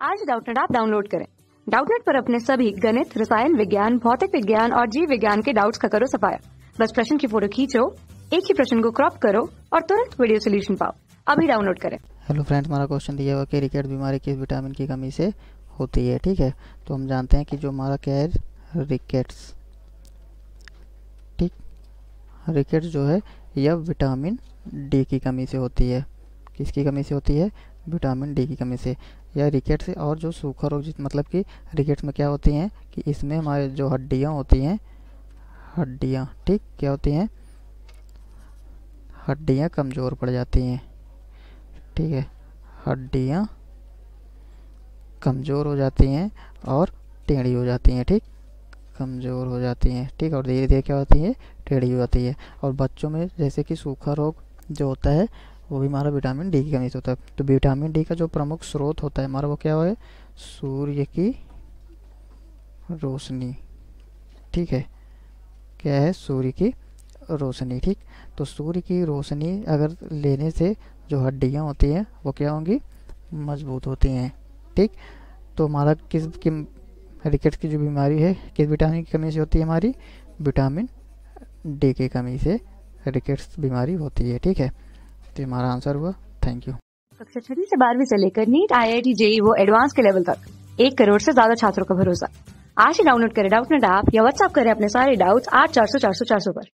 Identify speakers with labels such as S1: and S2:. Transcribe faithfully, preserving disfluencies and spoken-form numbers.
S1: आज Doubtnut app download करें। Doubtnut पर अपने सभी गणित, रसायन विज्ञान, भौतिक विज्ञान और जीव विज्ञान के डाउट्स का करो सफाया। बस प्रश्न की फोटो खींचो, एक ही प्रश्न को क्रॉप करो और तुरंत वीडियो सोल्यूशन पाओ। अभी डाउनलोड करें।
S2: हेलो फ्रेंड्स, हमारा क्वेश्चन दिया हुआ कि रिकेट बीमारी किस विटामिन की कमी से होती है। ठीक है, तो हम जानते हैं कि जो हमारा क्या है, रिकेट्स। ठीक, रिकेट्स जो है यह विटामिन डी की कमी से होती है। किसकी कमी से होती है? विटामिन डी की कमी से। या रिकेट्स और जो सूखा रोग, जिस मतलब कि रिकेट्स में क्या होती हैं कि इसमें हमारे जो हड्डियाँ होती हैं, हड्डियाँ ठीक क्या होती हैं, हड्डियाँ कमज़ोर पड़ जाती हैं। ठीक है, हड्डियाँ कमज़ोर हो जाती हैं और टेढ़ी हो जाती हैं। ठीक, कमज़ोर हो जाती हैं। ठीक, और धीरे धीरे क्या होती है, टेढ़ी हो जाती है। और बच्चों में जैसे कि सूखा रोग जो होता है वो भी हमारा विटामिन डी की कमी से होता है। तो विटामिन डी का जो प्रमुख स्रोत होता है हमारा वो क्या है? सूर्य की रोशनी। ठीक है, क्या है? सूर्य की रोशनी। ठीक, तो सूर्य की रोशनी अगर लेने से जो हड्डियाँ होती हैं वो क्या होंगी? मजबूत होती हैं। ठीक, तो हमारा किस कि रिकेट्स की जो बीमारी है किस विटामिन की कमी से होती है? हमारी विटामिन डी की कमी से रिकेट्स बीमारी होती है। ठीक है, तो हमारा आंसर हुआ। Thank you.
S1: कक्षा छठी से बारहवीं से लेकर NEET, I I T, JEE वो एडवांस के लेवल तक एक करोड़ से ज्यादा छात्रों का भरोसा। आज ही डाउनलोड करें डाउटनेट ऐप या व्हाट्सएप करें अपने सारे डाउट्स आठ चार सौ चार सौ चार सौ पर।